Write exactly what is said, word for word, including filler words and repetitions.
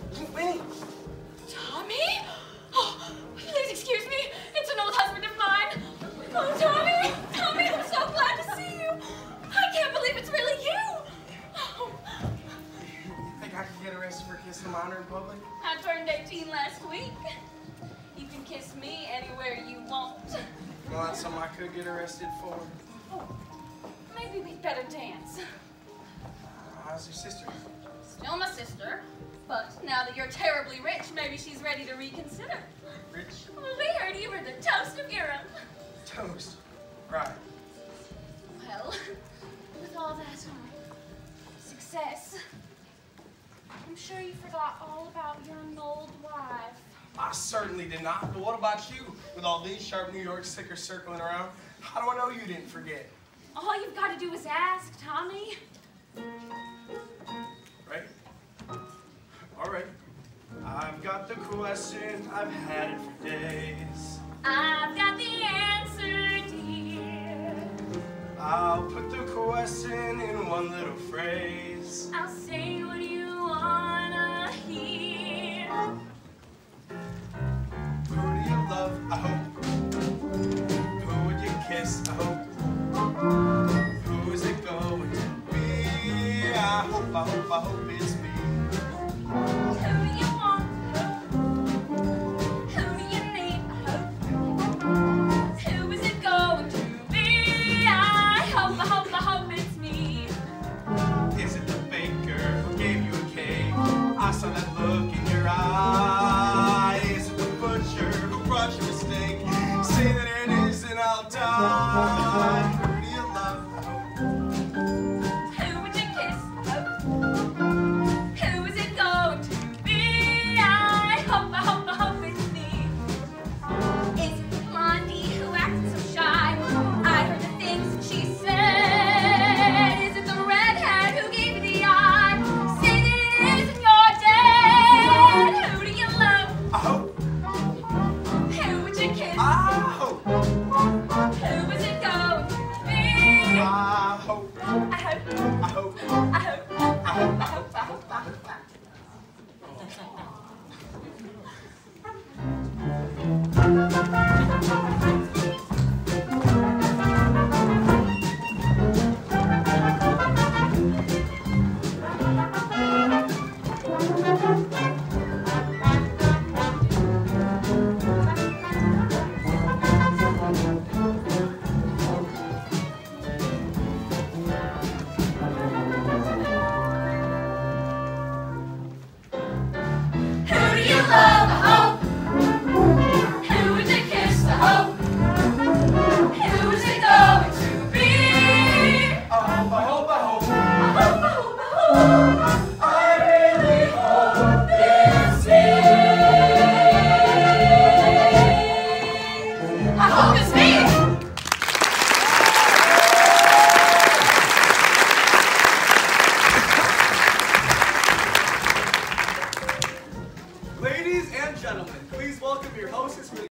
Winnie! Tommy? Oh, please excuse me. It's an old husband of mine. Oh, Tommy! Tommy, I'm so glad to see you. I can't believe it's really you. Oh. You think I could get arrested for kissing a minor in public? I turned eighteen last week. You can kiss me anywhere you want. Well, that's something I could get arrested for. Oh, maybe we'd better dance. How's your sister? Still my sister, but now that you're terribly rich, maybe she's ready to reconsider. Rich? Well, we heard you were the toast of Europe. Toast. Right. Well, with all that um, success, I'm sure you forgot all about your old wife. I certainly did not. But what about you? With all these sharp New York stickers circling around, how do I know you didn't forget? All you've got to do is ask, Tommy. Right? All right. I've got the question. I've had it for days. I've got the answer, dear. I'll put the question in one little phrase. I'll say what you